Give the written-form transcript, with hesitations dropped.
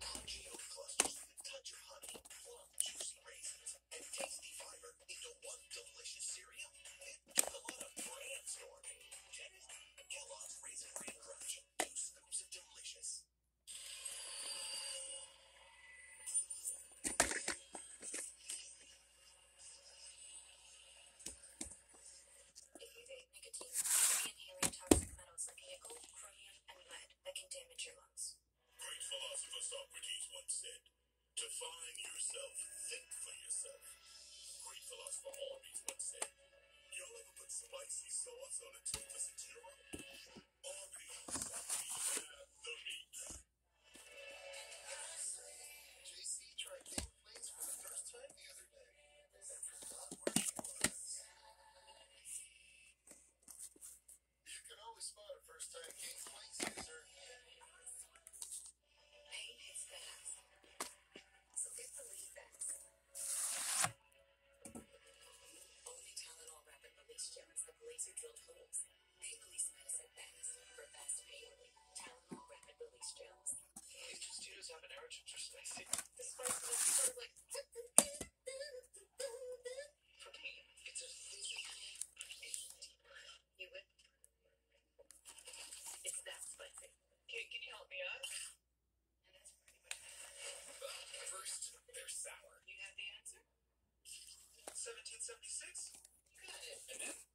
crunchy oat clusters with a touch of honey, plump, juicy raisins, and tasty fiber into one delicious cereal. It took a lot of brainstorming. Get it? Kellogg's Raisin Bran Crunch. 2 scoops of delicious. If you vape nicotine, you could be inhaling toxic metals like nickel, chromium, and lead that can damage your lungs. Great philosopher Socrates once said, "Define yourself, think for yourself." Great philosopher Arby's once said, "Y'all ever put spicy sauce on a toothless churro?" Arby's, the meat. JC tried King Plates for the first time the other day, and forgot where she was. You can always spot a first-time King Plates user. Pain hits fast, so get the lead bags. Only Tylenol rapid release gels have laser drilled holes. They release medicine fast for fast pain relief. Tylenol rapid release gels. These Tostitos habaneros are spicy. The spice is sort of like For me, it's a laser pain. you would. It's that spicy. Can you help me out? And that's pretty much it. First, they're sour. You have the answer? 1776? You got it. And then